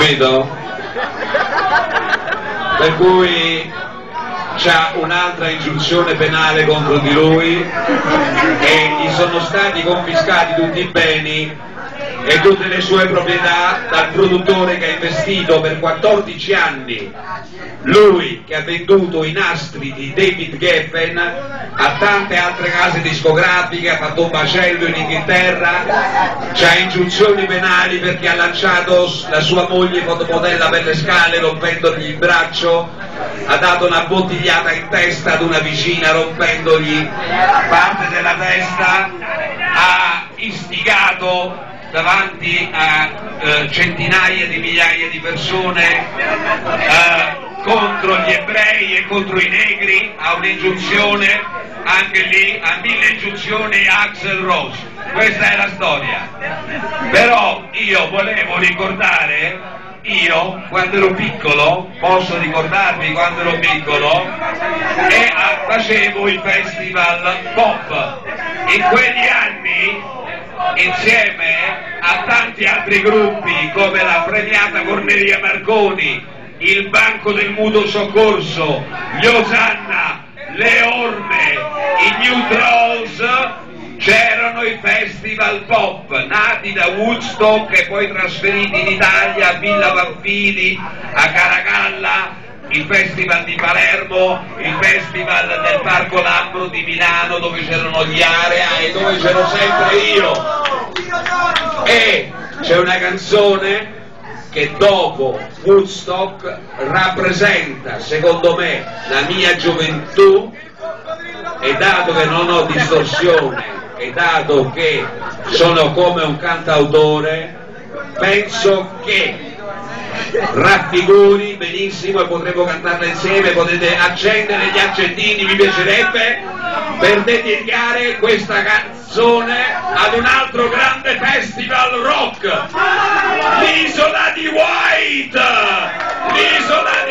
capito? Per cui c'ha un'altra ingiunzione penale contro di lui e gli sono stati confiscati tutti i beni e tutte le sue proprietà dal produttore che ha investito per 14 anni, lui che ha venduto i nastri di David Geffen a tante altre case discografiche, ha fatto un macello in Inghilterra, c'ha ingiunzioni penali perché ha lanciato la sua moglie fotomodella per le scale rompendogli il braccio, ha dato una bottigliata in testa ad una vicina rompendogli parte della testa, ha istigato davanti a centinaia di migliaia di persone contro gli ebrei e contro i negri, ha un'ingiunzione, anche lì ha 1000 ingiunzioni Axl Rose. Questa è la storia. Però io volevo ricordare, io quando ero piccolo, posso ricordarmi quando ero piccolo, e facevo il festival pop. In quegli anni, insieme a tanti altri gruppi come la premiata Cornelia Marconi, il Banco del Mutuo Soccorso, gli Osanna, le Orme, i New Trolls, c'erano i festival pop nati da Woodstock e poi trasferiti in Italia a Villa Pamphili, a Caracalla, il festival di Palermo, il festival del Parco Lambro di Milano dove c'erano gli Area e dove c'ero sempre io. E c'è una canzone che dopo Woodstock rappresenta, secondo me, la mia gioventù, e dato che non ho distorsione e dato che sono come un cantautore, penso che raffiguri benissimo e potremmo cantarla insieme. Potete accendere gli accendini, mi piacerebbe, per dedicare questa canzone ad un altro grande festival rock, l'isola di White, l'isola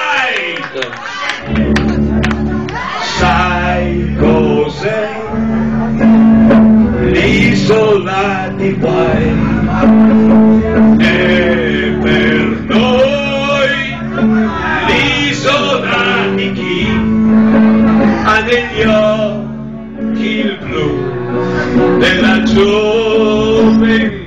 di White. Sai cos'è l'isola di White? E per noi l'isola di chi ha negli occhi il blu della gioventù.